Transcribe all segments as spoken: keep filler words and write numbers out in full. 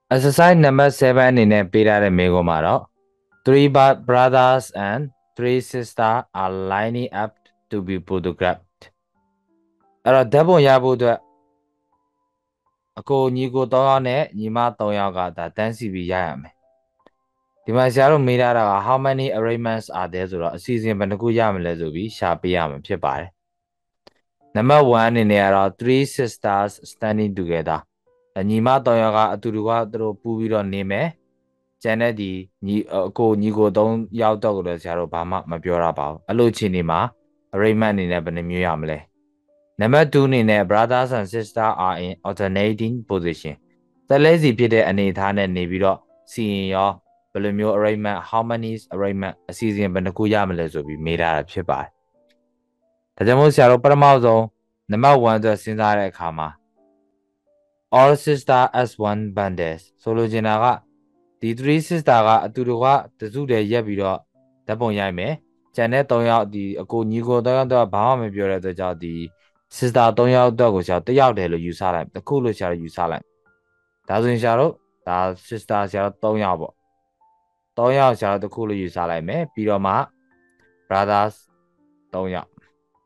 Exercise number seven အနေနဲ့ပေးထားတဲ့မေးခွန်းမှာတော့ three brothers and three sisters are lining up to be photographed အဲ့တော့ဓာတ်ပုံရဖို့အတွက်အကိုညီကိုသုံးယောက်နဲ့ညီမသုံးယောက်ကဒါတန်းစီပြီးရရမယ်ဒီမှာဆရာတို့မေးထားတာက how many arrangements are there ဆိုတော့အစီအစဉ်ဘယ်နှခုရမလဲဆိုပြီးရှာပေးရမှာဖြစ်ပါတယ်နံပါတ်oneအနေနဲ့ကတော့ three sisters standing together ညီမသုံးယောက်ကအတူတူကသူတို့ပူးပြီးတော့နေမယ်ကျန်တဲ့ဒီညီအကိုညီကိုသုံးယောက်တော့ကိုလည်းဆရာတို့ဘာမှမပြောရပါဘူးအဲ့လိုအခြေအနေမှာ arrangement အနေနဲ့ဘယ်နှမျိုးရမလဲနံပါတ်twoအနေနဲ့ brothers and sisters are in alternating position သက်လဲစီဖြစ်တဲ့အနေအထားနဲ့နေပြီးတော့စီရင်ရောဘယ်လိုမျိုး arrangement how many arrangement အစီအစဉ်ဘယ်နှခုရမလဲဆိုပြီးမေးထားတာဖြစ်ပါတယ်ဒါကြောင့်မို့ဆရာတို့ပထမဆုံးနံပါတ်oneအတွက်စဉ်းစားတဲ့အခါမှာ all sister as one bundles ဆိုလိုချင်တာကဒီ three sister ကအတူတူကတစုတည်းရက်ပြီးတော့ဓာတ်ပုံရိုက်မယ်ကျန်တဲ့သုံးယောက်ဒီအကိုညီကိုသုံးယောက်တော့ဘာမှမပြောတဲ့အတွက်ကြောင့်ဒီ sister သုံးယောက်တော့ကိုဆရာတယောက်တည်းလို့ယူဆလိုက်တစ်ခုလို့ဆရာယူဆလိုက်ဒါဆိုရင်ဆရာတို့ဒါ sister ဆရာတို့သုံးယောက်ပေါ့သုံးယောက်ဆရာတို့တစ်ခုလို့ယူဆလိုက်မယ်ပြီးတော့မှ brothers သုံးယောက်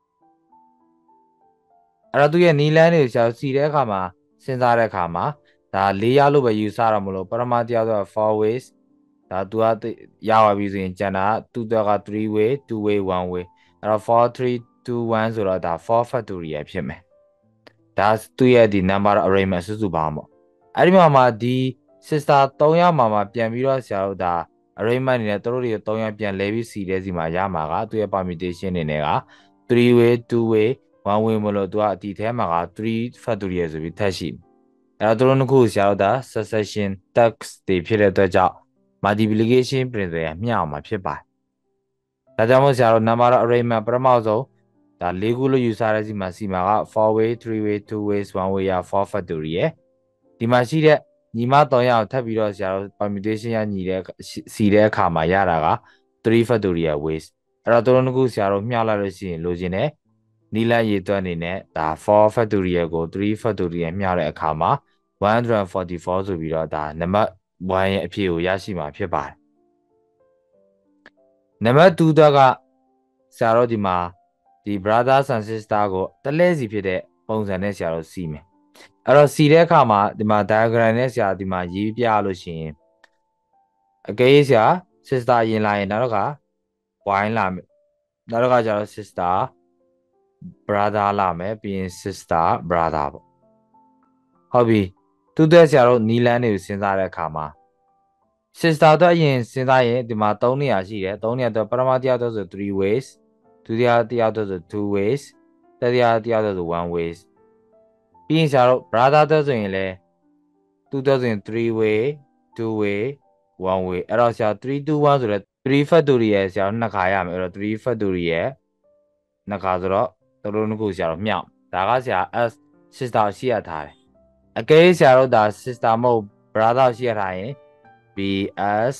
အဲ့တော့သူရဲ့နီလန်းတွေကိုဆရာတို့စီတဲ့အခါမှာစဉ်းစားတဲ့အခါမှာဒါလေးယောက်လို့ပဲယူဆရမလို့ပထမတရားတော့ four ways ဒါသူကရပါပြီဆိုရင်ကျန်တာသူတော့က three way two way one way အဲ့တော့ four three two one ဆိုတော့ဒါ four factorial ဖြစ်မယ်ဒါသူရဲ့ဒီ number arrangement စုစုပေါင်းပေါ့အဲ့ဒီမှာမှာဒီ sister သုံးယောက်မှာမှာပြန်ပြီးတော့ဆရာတို့ဒါ arrangement အနေနဲ့တို့တွေသုံးယောက်ပြန်လဲပြီးစီတဲ့စီမှာရမှာကသူရဲ့ permutation အနေနဲ့က three way two way one way မလို့သူကဒီထဲမှာက three factorial ဆိုပြီးထပ်ရှိအဲ့တော့တို့နှစ်ခုဆရာတို့ဒါ succession task တွေဖြစ်တဲ့အတွက်ကြောင့် multiplication principle မျှအောင်မှာဖြစ်ပါတယ်ဒါကြောင့်မို့ဆရာတို့ number arrangement ပထမဆုံးဒါလေးခုလို့ယူဆတဲ့စီမှာစီမှာက four way three way two ways one way ရ four factorial ဒီမှာရှိတဲ့ညီမသုံးယောက်ထပ်ပြီးတော့ဆရာတို့ permutation ရညီတဲ့စီတဲ့အခါမှာရတာက three factorial ways အဲ့တော့တို့နှစ်ခုဆရာတို့မျှလိုက်လို့ရှိရင်လိုချင်တဲ့နီလန်းရေတွက်အနေနဲ့ဒါ four factorial ကို three factorial မျှတဲ့အခါမှာone hundred forty-four ဆိုပြီးတော့ဒါနံပါတ်oneရဲ့အဖြေကိုရရှိမှာဖြစ်ပါတယ်နံပါတ်twoတော့ကဆရာတို့ဒီမှာဒီ brothers and sister ကိုတလဲစီဖြစ်တဲ့ပုံစံနဲ့ဆရာတို့စီမယ်အဲ့တော့စီတဲ့အခါမှာဒီမှာ diagram နဲ့ဆရာဒီမှာရေးပြလို့ရှိရင်အကယ်၍ဆရာ sister ရင်လာရင်နောက်တော့က y လာမယ်နောက်တော့ကကျတော့ sister brother လာမယ်ပြီးရင် sister brother ပေါ့ဟုတ်ပြီသူတဲ့ဆရာတို့နီလန်းတွေကိုစဉ်းစားတဲ့အခါမှာ sister တော့အရင်စဉ်းစားရင်ဒီမှာသုံးနေရာရှိတယ်သုံးနေရာတော့ပထမတရားတော့ဆို three ways ဒုတိယတရားတော့ဆို two ways တတိယတရားတော့ဆို one ways ပြီးရင်ဆရာတို့ brother တော့ဆိုရင်လေသူတော့ဆိုရင် three way two way one way အဲ့တော့ဆရာ three two one ဆိုတော့ three factorial ဆရာတို့နှစ်ခါရမယ်အဲ့တော့ three factorial နှစ်ခါဆိုတော့တို့တို့နှစ်ခုဆရာတို့မြောက်ဒါကဆရာ s sister ရှိရထားတယ်အကယ်ဆရာတို့ဒါ sister မဟုတ် brother ရှိရထားရင် bs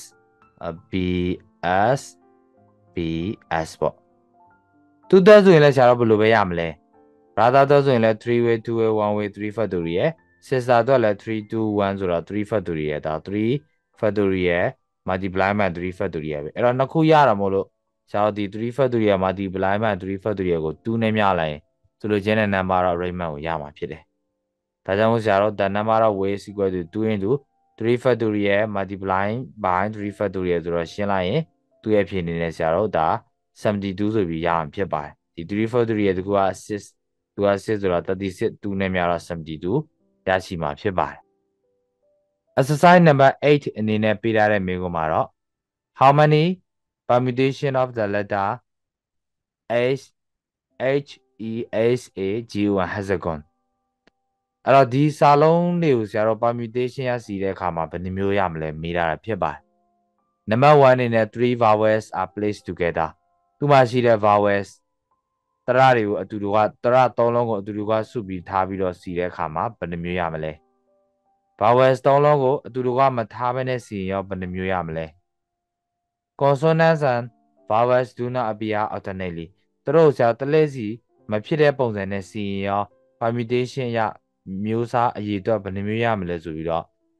bs bs ပေါ့သူတော့ဆိုရင်လည်းဆရာတို့ဘယ်လိုပဲရမလဲ brother တော့ဆိုရင်လည်း three way two way one way three factorial sister တော့လည်း three two one ဆိုတော့ three factorial ဒါ three factorial multiply by three factorial ပဲအဲ့တော့နှစ်ခုရတာမို့လို့ဆရာတို့ဒီ three factorial multiply by three factorial ကိုtwoနဲ့မျှလိုက်ရင်ဆိုလိုချင်တဲ့ number of arrangement ကိုရမှာဖြစ်တယ်ဒါကြောင့်မို့ဆရာတို့ the number of ways equal to two into three factorial multiplying by three factorial ဆိုတော့ရှင်းလိုက်ရင်သူ့ရဲ့ဖြေအနေနဲ့ဆရာတို့ဒါseventy-twoဆိုပြီးရအောင်ဖြစ်ပါတယ်ဒီ three factorial တကူကsixသူကsixဆိုတော့thirty-six twoနဲ့များတော့seventy-twoရရှိမှာဖြစ်ပါတယ် exercise number eight အနေနဲ့ပေးထားတဲ့မေးခွန်းမှာတော့ how many permutation of the letter h h e s a g o and hexagon အဲ့တော့ဒီစာလုံးတွေကိုဆရာတို့ permutation ရစီတဲ့အခါမှာဘယ်နှမျိုးရမလဲမေးတာဖြစ်ပါတယ်နံပါတ်oneအနေနဲ့ three vowels are placed together သူမှာရှိတဲ့ vowels တရတွေကိုအတူတူကတရသုံးလုံးကိုအတူတူကစုပြီးထားပြီးတော့စီတဲ့အခါမှာဘယ်နှမျိုးရမလဲ vowels သုံးလုံးကိုအတူတူကမထားဘဲနဲ့စီရင်ရောဘယ်နှမျိုးရမလဲ consonants and vowels do not appear alternately သူတို့ဆရာတလဲစီမဖြစ်တဲ့ပုံစံနဲ့စီရင်ရော permutation ရမျိုးစားအရေအတွက်ဘယ်နှမျိုးရမလဲဆိုပြီးတော့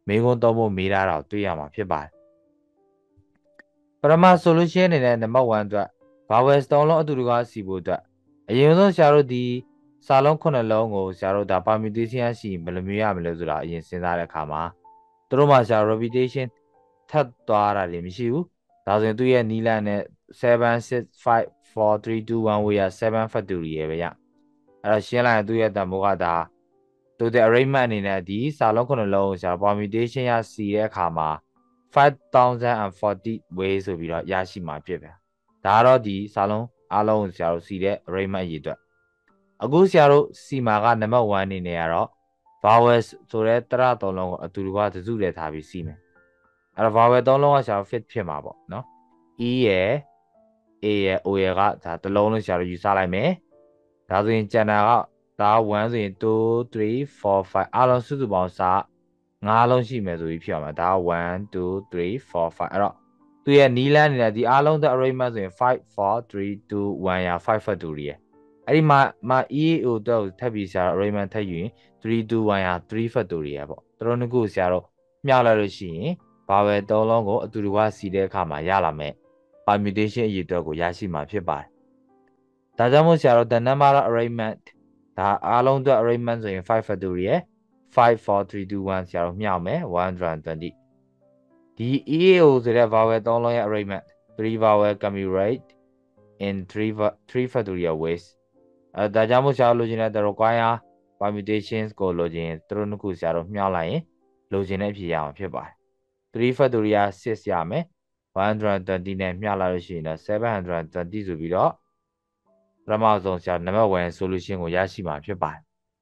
မေကွန်းသုံးဖို့မေးထားတာကိုတွေ့ရမှာဖြစ်ပါတယ်ပထမ solution အနေနဲ့နံပါတ်oneအတွက် vowels သုံးလုံးအတူတကွစီဖို့အတွက်အရင်ဆုံးဆရာတို့ဒီစာလုံးခုနှစ်လုံးကိုဆရာတို့ဒါ permutation ရှိဘယ်လိုမျိုးရမလဲဆိုတာအရင်စဉ်းစားတဲ့အခါမှာသူတို့မှာဆရာ repetition ထပ်သွားတာတွေမရှိဘူးဒါဆိုရင်သူ့ရဲ့နီးလန်းနဲ့seven six five four three two one ဝေးရseven factorial ပဲရအဲ့တော့ရှင်းလိုက်ရင်သူ့ရဲ့တန်ဖိုးကဒါသူတဲ့ arrangement အနေနဲ့ဒီစာလုံးခုနှစ်လုံးကိုဆရာ permutation ရစီတဲ့အခါမှာfive thousand forty way ဆိုပြီးတော့ရရှိမှာဖြစ်ပဲဒါကတော့ဒီစာလုံးအားလုံးဆရာတို့စီတဲ့ arrangement အရေးအတွက်အခုဆရာတို့စီမာကနံပါတ်oneအနေနဲ့ကတော့ vowels ဆိုတဲ့တရသုံးလုံးကိုအတူတကွတစုတည်းထားပြီးစီမယ်အဲ့တော့ vowel သုံးလုံးကဆရာတို့ fit ဖြစ်မှာပေါ့နော် e ရယ် a ရယ် o ရယ်ကဒါတစ်လုံးလုံးဆရာတို့ယူဆလိုက်မယ်ဒါဆိုရင်ကျန်တာကဒါoneဆိုရင်two three four fiveအားလုံးစုစုပေါင်းစာငါးလုံးရှိမယ်ဆိုပြီးဖြစ်အောင်မှာဒါကone two three four fiveအဲ့တော့သူရဲ့နီးလန်းနေတဲ့ဒီအားလုံးတဲ့ arrangement ဆိုရင်five four three two oneရfive factorialအဲ့ဒီမှာမှာ e a o တော့ထပ်ပြီးဆရာတို့ arrangement ထပ်ယူရင်three two oneရthree factorial ပေါ့သူတို့နှစ်ခုဆရာတို့မျှလိုက်လို့ရှိရင်ဘာပဲသုံးလုံးကိုအတူတူကစီတဲ့အခါမှာရလာမယ် permutation အရေးအတွက်ကိုရရှိမှာဖြစ်ပါတယ်ဒါကြောင့်မို့ဆရာတို့ the number of arrangement ဒါအားလုံးအတွက် arrangement ဆိုရင်five factorial five four three two one ဆရာတို့မျှောက်မယ်one hundred twentyဒီ e a o ဆိုတဲ့ vowel သုံးလုံးရဲ့ arrangement three vowel can be read in three three factorial ways အဲဒါကြောင့်မို့ဆရာတို့လိုချင်တဲ့ the require permutations ကိုလိုချင်သူတို့နှစ်ခုဆရာတို့မျှောက်လိုက်ရင်လိုချင်တဲ့အဖြေရမှာဖြစ်ပါတယ်three factorial sixရမယ်one hundred twentyနဲ့မျှလိုက်လို့ရှိရင်တော့seven hundred twentyဆိုပြီးတော့ပထမဆုံးဆရာနံပါတ်one solution ကိုရရှိမှာဖြစ်ပါတယ်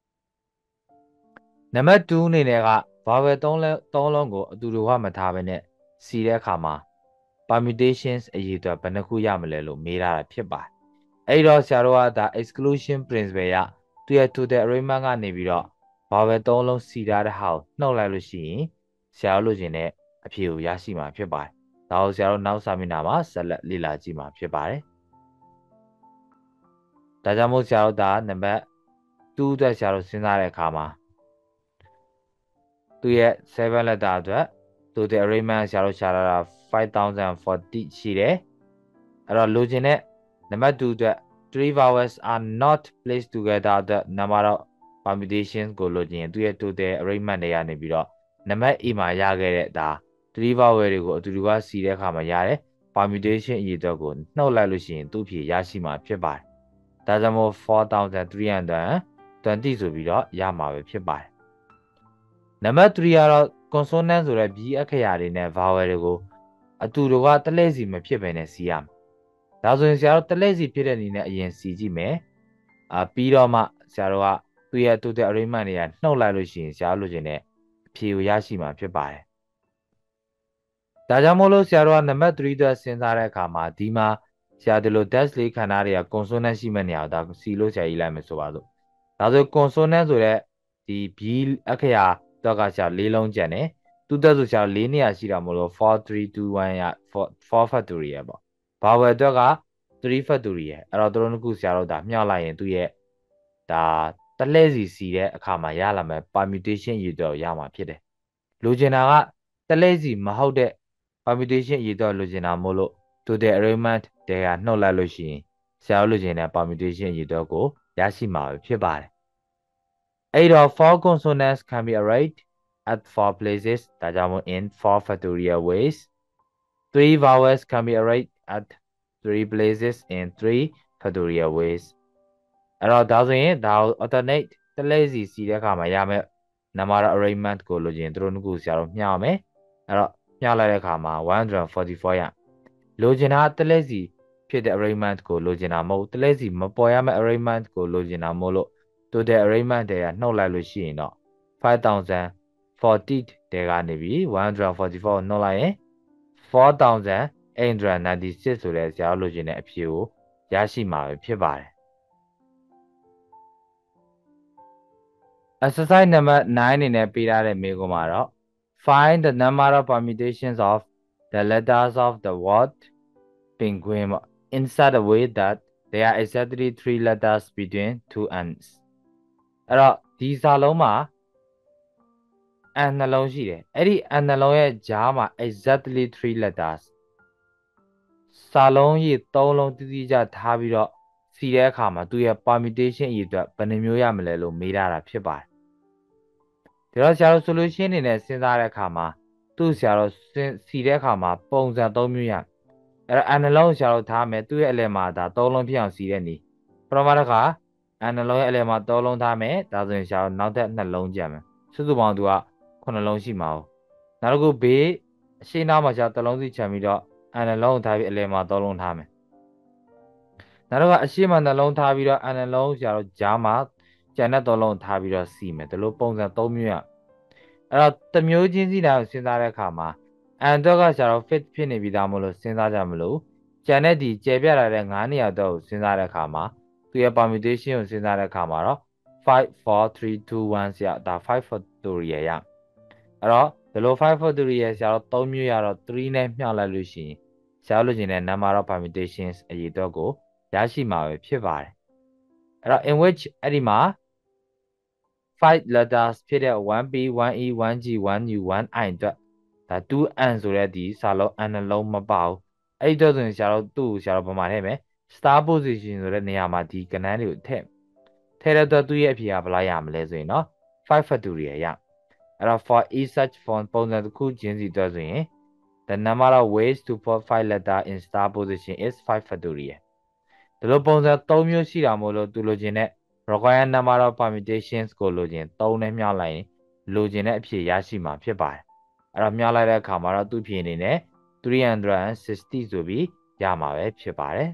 နံပါတ်twoအနေနဲ့က vowel သုံးလုံးသုံးလုံးကိုအတူတူကမထားဘဲနဲ့စီတဲ့အခါမှာ permutations အရေးအတွက်ဘယ်နှခုရမလဲလို့မေးထားတာဖြစ်ပါတယ်အဲ့တော့ဆရာတို့ကဒါ exclusion principle ရသူရဲ့ total arrangement ကနေပြီးတော့ vowel သုံးလုံးစီထားတဲ့ဟာကိုနှုတ်လိုက်လို့ရှိရင်ဆရာတို့လိုချင်တဲ့အဖြေကိုရရှိမှာဖြစ်ပါတယ်ဒါကိုဆရာတို့နောက်စာမျက်နှာမှာဆက်လက်လေ့လာကြည့်မှာဖြစ်ပါတယ်ဒါကြောင့်မို့ဆရာတို့ဒါနံပါတ်twoအတွက်ဆရာတို့စဉ်းစားတဲ့အခါမှာသူရဲ့seven letter အတွက်သူတဲ့ arrangement ဆရာတို့ရှာလာတာfive thousand fortyရှိတယ်အဲ့တော့လိုချင်တဲ့နံပါတ်twoအတွက်three vowels are not placed together တဲ့ number of permutations ကိုလိုချင်သူရဲ့ total arrangement တွေကနေပြီးတော့နံပါတ် A မှာရခဲ့တဲ့ဒါ three vowel တွေကိုအတူတူကစီတဲ့အခါမှာရတယ် permutation အရေးအတွက်ကိုနှုတ်လိုက်လို့ရှိရင်သူ့ဖြေရရှိမှာဖြစ်ပါတယ်ဒါကြောင့်မို့four thousand three hundred twentyဆိုပြီးတော့ရမှာပဲဖြစ်ပါတယ်နံပါတ်threeကတော့ consonant ဆိုတဲ့ B အခရာတွေနဲ့ vowel တွေကိုအတူတူကတလဲစီမဖြစ်ဘဲနဲ့စီရမယ်ဒါဆိုရင်ဆရာတို့တလဲစီဖြစ်တဲ့အနေနဲ့အရင်စီကြည့်မယ်အာပြီးတော့မှဆရာတို့ကသူ့ရဲ့ total arrangement တွေကနှုတ်လိုက်လို့ရှိရင်ဆရာတို့လိုချင်တဲ့အဖြေကိုရရှိမှာဖြစ်ပါတယ်ဒါကြောင့်မို့လို့ဆရာတို့ကနံပါတ်threeအတွက်စဉ်းစားတဲ့အခါမှာဒီမှာဆရာတို့လို dash လေးခန္ဓာတွေက consonant ရှိမဲ့နေရာကိုဒါစီလို့ဆရာကြီးလိုက်မယ်ဆိုပါစို့ဒါဆို consonant ဆိုတဲ့ဒီ B အခရာတော့ကဆရာလေးလုံးကျန်တယ်သူတက်ဆိုဆရာလေးနေရာရှိတာမို့လို့four three two oneရfour factorial ပေါ့ vowel အတွက်ကthree factorial အဲ့တော့တို့နှစ်ခုဆရာတို့ဒါမျှလိုက်ရင်သူ့ရဲ့ဒါတလဲစီစီတဲ့အခါမှာရလာမယ် permutation ရည်တော့ရမှာဖြစ်တယ်လိုချင်တာကတလဲစီမဟုတ်တဲ့ permutation ရည်တော့လိုချင်တာမို့လို့ total arrangement တွေကနှုတ်လိုက်လို့ရှိရင်ဆရာတို့လိုချင်တဲ့ permutation ရည်တော့ကိုရရှိမှာဖြစ်ပါတယ်အဲ့တော့ four consonants can be arrayed at four places ဒါကြောင့်မို့ in four factorial ways three vowels can be arrayed at three places in three factorial ways အဲ့တော့ဒါဆိုရင်ဒါ alternate တလဲစီစီတဲ့အခါမှာရမယ် number arrangement ကိုလိုချင်တို့နှစ်ခုဆရာတို့မျှအောင်မယ်အဲ့တော့မျှလိုက်တဲ့အခါမှာone hundred forty-fourရလိုချင်တာတလဲစီဖြစ်တဲ့ arrangement ကိုလိုချင်တာမဟုတ်တလဲစီမပေါ်ရမယ့် arrangement ကိုလိုချင်တာမို့လို့ total arrangement တွေကနှုတ်လိုက်လို့ရှိရင်တော့ five thousand forty တဲကနေပြီးone hundred forty-four နှုတ်လိုက်ရင်four thousand eight hundred ninety-six ဆိုတဲ့ဆရာတို့လိုချင်တဲ့အဖြေကိုရရှိမှာပဲဖြစ်ပါတယ် exercise number nine အနေနဲ့ပေးထားတဲ့မေးခွန်းမှာတော့ find the number of permutations of the letters of the word penguin in such a way that there are exactly three letters between two ends အဲ့တော့ဒီစာလုံးမှာ n နှလုံးရှိတယ်အဲ့ဒီ n နှလုံးရဲ့ကြားမှာ exactly three letters စာလုံးရေးသုံးလုံးတိတိကျထားပြီးတော့စီတဲ့အခါမှာသူရဲ့ permutation အရေအတွက်ဘယ်နှမျိုးရမလဲလို့မေးထားတာဖြစ်ပါတယ်ဒါတော့ဆရာတို့ solution အနေနဲ့စဉ်းစားတဲ့အခါမှာသူ့ဆရာတို့စီတဲ့အခါမှာပုံစံသုံးမျိုးရအဲ့တော့ n နှလုံးဆရာတို့ထားမယ်သူ့ရဲ့အလယ်မှာဒါသုံးလုံးဖြစ်အောင်စီတဲ့နည်းပထမတစ်ခါ n နှလုံးရဲ့အလယ်မှာသုံးလုံးထားမယ်ဒါဆိုရင်ဆရာတို့နောက်ထပ်နှလုံးကြံမယ်စုစုပေါင်းသူကခုနှလုံးရှိမှာ哦နောက်တစ်ခုဘေးအရှိနောက်မှာဆရာတစ်လုံးစီချန်ပြီးတော့ n နှလုံးထားပြီးအလယ်မှာသုံးလုံးထားမယ်နောက်တော့အရှိမနှလုံးထားပြီးတော့ n နှလုံးဆရာတို့ဂျားမှာကျန်တဲ့သုံးလုံးထားပြီးတော့စီမယ်ဒီလိုပုံစံသုံးမျိုးရအဲ့တော့တစ်မျိုးချင်းစီတိုင်းကိုစဉ်းစားတဲ့အခါမှာ n တော့ကဆရာတို့ fit ဖြစ်နေပြီးသားမလို့စဉ်းစားကြမလို့ကျန်တဲ့ဒီကျေပြလာတဲ့ငါးနေရာတော့ကိုစဉ်းစားတဲ့အခါမှာသူရဲ့ permutation ကိုစဉ်းစားတဲ့အခါမှာတော့five four three two one ဆရာဒါ five factorial ရအဲ့တော့ဒီလိုfive factorial ဆရာတို့သုံးမျိုးရတော့threeနဲ့မျှလိုက်လို့ရှိရင်ဆရာတို့လိုချင်တဲ့ number of permutations အရေအတွက်ကိုရရှိမှာပဲဖြစ်ပါတယ်အဲ့တော့ in which အဲ့ဒီမှာfive letters ဖြစ်တဲ့ one p one e one g one u one i အတွက်ဒါ two n ဆိုတဲ့ဒီစာလုံး n နှလုံးမပါဘူးအဲ့ဒီတော့ဆိုရင်ဆရာတို့သူ့ကိုဆရာတို့ဘာမှထည့်မယ် star position ဆိုတဲ့နေရာမှာဒီကဏ္ဍတွေကိုထည့်ထည့်တဲ့အတွက်သူ့ရဲ့အဖြေကဘယ်လောက်ရမလဲဆိုရင်เนาะfive factorial ရအဲ့တော့ for each such form ပုံစံတစ်ခုချင်းစီအတွက်ဆိုရင် the number of ways to put five letter in star position is five factorial ဒီလိုပုံစံသုံးမျိုးရှိတာမို့လို့သူလိုချင်တဲ့ required number of permutations ကိုလိုချင်သုံးနဲ့မြောက်လိုက်ရင်လိုချင်တဲ့အဖြေရရှိမှာဖြစ်ပါတယ်အဲ့တော့မြောက်လိုက်တဲ့အခါမှာတော့သူ့ဖြေအနေနဲ့three hundred sixtyဆိုပြီးရမှာပဲဖြစ်ပါတယ်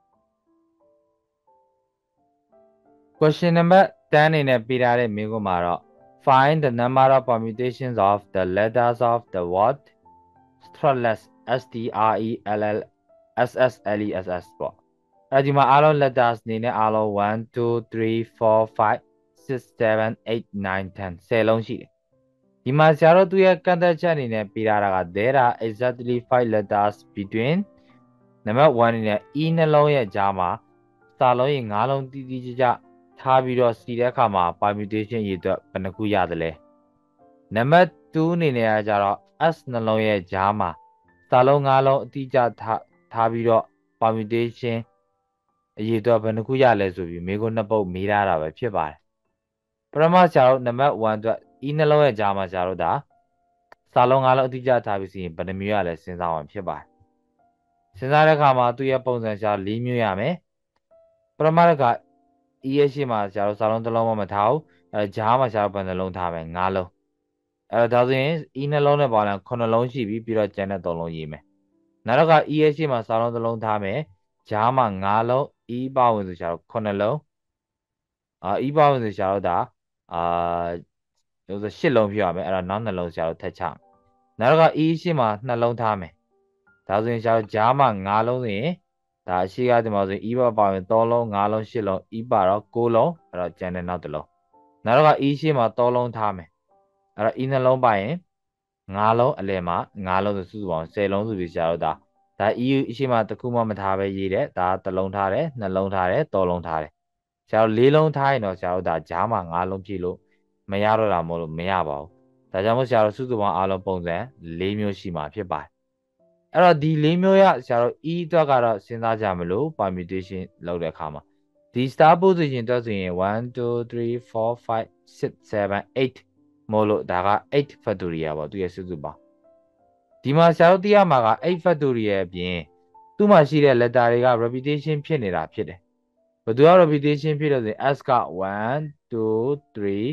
question number ten အနေနဲ့ပေးထားတဲ့မေးခွန်းမှာတော့ find the number of permutations of the letters of the word streless s t r e l l s s l e s s ပေါ့အဲ့ဒီမှာအားလုံး letters နေနဲ့အားလုံးone two three four five six seven eight nine ten ဆယ်လုံးရှိတယ်ဒီမှာဆရာတို့သူရဲ့ကန့်သက်ချက်အနေနဲ့ပေးထားတာက there are exactly five letters between number one နဲ့ e နှလုံးရဲ့ကြားမှာစာလုံးရေငါးလုံးတိတိကျကျထားပြီးတော့စီတဲ့အခါမှာ permutation ရေအတွက်ဘယ်နှခုရတယ်လဲ number two အနေနဲ့ကကြတော့ s နှလုံးရဲ့ကြားမှာစာလုံးငါးလုံးအတိအကျထားထားပြီးတော့ permutation အရေအတွက်ဘယ်နှခုရလဲဆိုပြီးမေးခွန်းနှစ်ပုဒ်မေးထားတာပဲဖြစ်ပါတယ်ပထမဆရာတို့ number one အတွက် e နှလုံးရဲ့ကြားမှာဆရာတို့ဒါစာလုံးငါးလုံးအတိအကျထားပြီးစီရင်ဘယ်နှမျိုးရလဲစဉ်းစားအောင်ဖြစ်ပါတယ်စဉ်းစားတဲ့အခါမှာသူ့ရဲ့ပုံစံဆရာ၄မျိုးရမယ်ပထမတစ်ခါ e ရဲ့ရှေ့မှာဆရာတို့စာလုံးတစ်လုံးမှမထားဘူးအဲကြားမှာဆရာတို့ဘယ်နှလုံးထားမယ်ငါးလုံးအဲဒါဆိုရင် e နှလုံးနဲ့ပါလာခုနှစ်လုံးရှိပြီပြီးတော့ကျန်တဲ့သုံးလုံးရေးမယ်နောက်တစ်ခါ e ရဲ့ရှေ့မှာစာလုံးတစ်လုံးထားမယ်ကြားမှာငါးလုံး e ပါဝင်ဆိုဆရာတို့ခုနှစ်လုံးအာ e ပါဝင်ဆိုဆရာတို့ဒါအာလို့ဆိုရှစ်လုံးဖြစ်ရမယ်အဲ့တော့နောက်နှလုံးဆရာတို့ထပ်ချနောက်တစ်ခါ e ရှေ့မှာနှလုံးထားမယ်ဒါဆိုရင်ဆရာတို့ကြားမှာငါးလုံးဆိုရင်ဒါအရှိကဒီမှာဆိုရင် e ပါပါဝင်သုံးလုံးငါးလုံးရှစ်လုံး e ပါတော့ကိုးလုံးအဲ့တော့ကျန်တဲ့နောက်တစ်လုံးနောက်တစ်ခါ e ရှေ့မှာသုံးလုံးထားမယ်အဲ့တော့ e နှလုံးပါရင်ငါးလုံးအလယ်မှာငါးလုံးဆိုစုစုပေါင်းဆယ်လုံးဆိုပြီးဆရာတို့ဒါဒါ e အရှိမတစ်ခုမှမထားပဲရေးတယ်ဒါတစ်လုံးထားတယ်နှလုံးထားတယ်သုံးလုံးထားတယ်ဆရာတို့လေးလုံးထားရင်တော့ဆရာတို့ဒါကြားမှာငါးလုံးပြည့်လို့မရတော့တာမဟုတ်လို့မရပါဘူးဒါကြောင့်မို့ဆရာတို့စုစုပေါင်းအားလုံးပုံစံလေးမျိုးရှိမှာဖြစ်ပါတယ်အဲ့တော့ဒီလေးမျိုးရဆရာတို့ e အတွက်ကတော့စဉ်းစားကြမလို့ permutation လုပ်တဲ့အခါမှာဒီ star position အတွက်ဆိုရင်one two three four five six seven eightမို့လို့ဒါကeight factorial ပေါ့သူရဲ့စုစုပေါင်းဒီမှာဆရာတို့သိရမှာကeight factorial အပြင်သူ့မှာရှိတဲ့ letter တွေက repetition ဖြစ်နေတာဖြစ်တယ်ဘယ်သူက repetition ဖြစ်လို့ဆိုရင် s ကone two three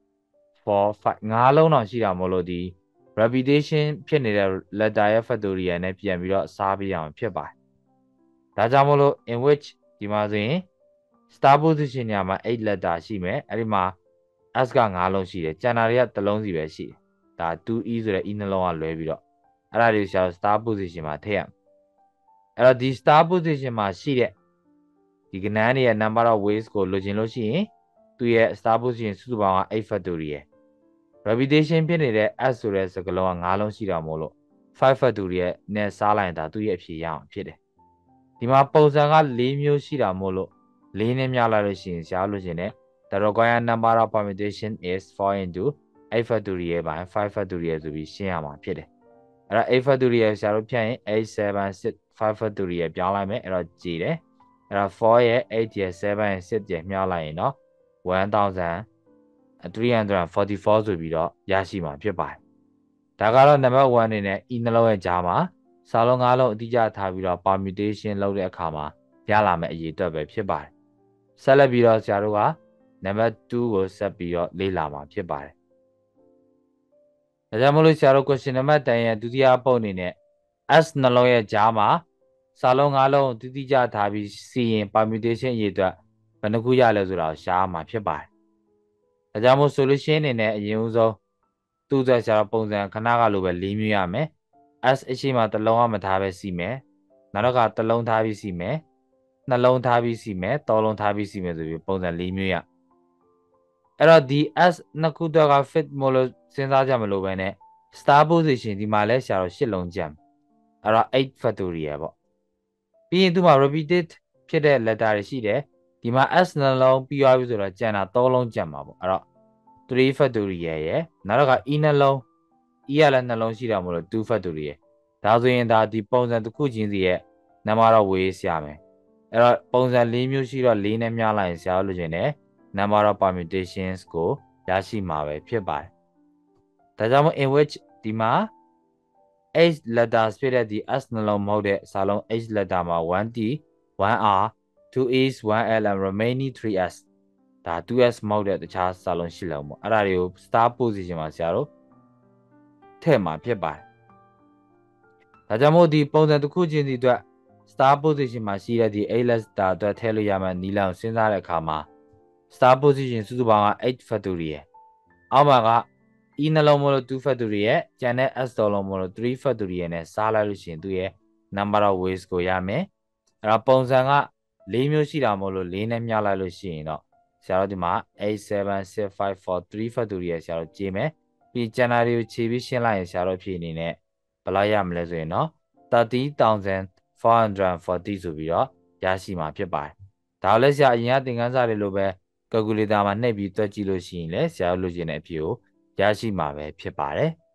four five ငါးလုံးတော့ရှိတာမို့လို့ဒီ repetition ဖြစ်နေတဲ့ letter ရဲ့ factorial နဲ့ပြန်ပြီးတော့စားပေးအောင်ဖြစ်ပါတယ်ဒါကြောင့်မို့လို့ in which ဒီမှာဆိုရင် star position ညမှာeight letter ရှိမယ်အဲ့ဒီမှာ s ကငါးလုံးရှိတယ်ကျန်တာတွေကတစ်လုံးစီပဲရှိတယ်ဒါ two e ဆိုတဲ့ e နှလုံးကလွဲပြီးတော့အဲ့ဒါတွေကိုဆရာ star position မှာထည့်ရမယ်အဲ့တော့ဒီ star position မှာရှိတဲ့ဒီကဏ္ဍရဲ့ number of ways ကိုလိုချင်လို့ရှိရင်သူ့ရဲ့ star position စုစုပေါင်းကeight factorial repetition ဖြစ်နေတဲ့ s ဆိုတဲ့စကားလုံးကငါးလုံးရှိတာမို့လို့five factorial နဲ့စားလိုက်ရင်ဒါသူ့ရဲ့အဖြေရအောင်ဖြစ်တယ်ဒီမှာပုံစံက၄မျိုးရှိတာမို့လို့၄နဲ့မြောက်လိုက်လို့ရှိရင်ဆရာလို့ရှင်တဲ့ the required number of permutation is four into eight factorial ပိုင်း five factorial ဆိုပြီးရှင်းရမှာဖြစ်တယ်အဲ့တော့ eight factorial ဆရာတို့ဖြတ်ရင် eight seven six five factorial ပြောင်းလိုက်မယ်အဲ့တော့ကြည်တယ်အဲ့တော့ four ရဲ့ eight ရဲ့ seven ရဲ့ six ရဲ့မြောက်လိုက်ရင်တော့ one thousand three hundred forty-four ဆိုပြီးတော့ရရှိမှာဖြစ်ပါတယ်ဒါကတော့ number one အနေနဲ့ e နှလုံးရဲ့ကြားမှာစာလုံး၅လုံးအတိအကျထားပြီးတော့ permutation လုပ်တဲ့အခါမှာရလာမယ့်အရေးအတွက်ပဲဖြစ်ပါတယ်ဆက်လက်ပြီးတော့ဆရာတို့က number two ကိုဆက်ပြီးတော့လေ့လာမှာဖြစ်ပါတယ်ဒါကြောင့်မလို့ဆရာတို့ question number ten ရဲ့ဒုတိယပုံအနေနဲ့ s နှလုံးရဲ့ကြားမှာစာလုံး၅လုံးတိတိကျထားပြီးစီရင် permutation အရေးအတွက်ဘယ်နှခုရလဲဆိုတာကိုရှားမှာဖြစ်ပါတယ်ဒါကြောင့်မို့ solution အနေနဲ့အရင်ဦးဆုံးသူ့အတွက်ဆရာတို့ပုံစံခဏကလိုပဲ၄မျိုးရမယ် s အရှိမတစ်လုံးကမထားပဲစီမယ်နောက်တော့ကတစ်လုံးထားပြီးစီမယ်နှလုံးထားပြီးစီမယ်သုံးလုံးထားပြီးစီမယ်ဆိုပြီးပုံစံ၄မျိုးရအဲ့တော့ဒီ s နှစ်ခုတော့က fit မို့လို့စဉ်းစားကြမလို့ပဲနဲ့ star position ဒီမှာလဲဆရာတို့၈လုံးကြံအဲ့တော့ eight factorial ပေါ့ပြီးရင်သူမှာ repeated ဖြစ်တဲ့ letter တွေရှိတယ်ဒီမှာ s နှလုံးပြီးသွားပြီဆိုတော့ကျန်တာသုံးလုံးကြံမှာပေါ့အဲ့တော့three factorial ရဲ့နောက်တော့က e နှလုံး e ရလည်းနှလုံးရှိတာမို့လို့two factorial ဒါဆိုရင်ဒါဒီပုံစံတစ်ခုချင်းစီရဲ့နံပါတ်တော့ဝေးရမယ်အဲ့တော့ပုံစံ၄မျိုးရှိတော့၄နဲ့များလိုက်ရင်ဆရာတို့လိုချင်တယ် number of permutations ကိုရရှိမှာပဲဖြစ်ပါတယ်ဒါကြောင့်မို့ in which ဒီမှာ h letters ဖြစ်တဲ့ဒီ s နှလုံးမဟုတ်တဲ့စာလုံး h letter မှာ one t one r two s one l and remaining three s ဒါ two s မဟုတ်တဲ့တခြားစာလုံးရှိလုံးပေါ့အဲ့ဒါတွေကို star position မှာဆရာတို့ထည့်မှာဖြစ်ပါတယ်ဒါကြောင့်မို့ဒီပုံစံတစ်ခုချင်းစီအတွက် star position မှာရှိတဲ့ဒီ eight letter အတွက်ထည့်လို့ရမယ်နီလန်ကိုစဉ်းစားတဲ့အခါမှာ star position စုစုပေါင်းကeight factorial အောက်မှာက e နှလုံးမလို့two factorial ကျန်တဲ့ s တော်လုံးမလို့three factorial နဲ့စားလိုက်လို့ရှိရင်သူရဲ့ number of ways ကိုရမယ်အဲ့တော့ပုံစံက၄မျိုးရှိတာမို့လို့၄နဲ့မြောက်လိုက်လို့ရှိရင်တော့ဆရာတို့ဒီမှာeight seven six five four three factorial ဆရာတို့ကြည့်မယ်ပြီးကျန်တာတွေကိုခြေပြီးရှင်းလိုက်ရင်ဆရာတို့ဖြေအနေနဲ့ဘယ်လောက်ရမလဲဆိုရင်တော့thirty thousand four hundred fortyဆိုပြီးတော့ရရှိမှာဖြစ်ပါတယ်ဒါလည်းဆရာအရင်ကသင်ခန်းစာတွေလိုပဲ calculator မှာနှိပ်ပြီးတွက်ကြည့်လို့ရှိရင်လည်းဆရာတို့လိုချင်တဲ့အဖြေကိုရရှိမှာပဲဖြစ်ပါတယ်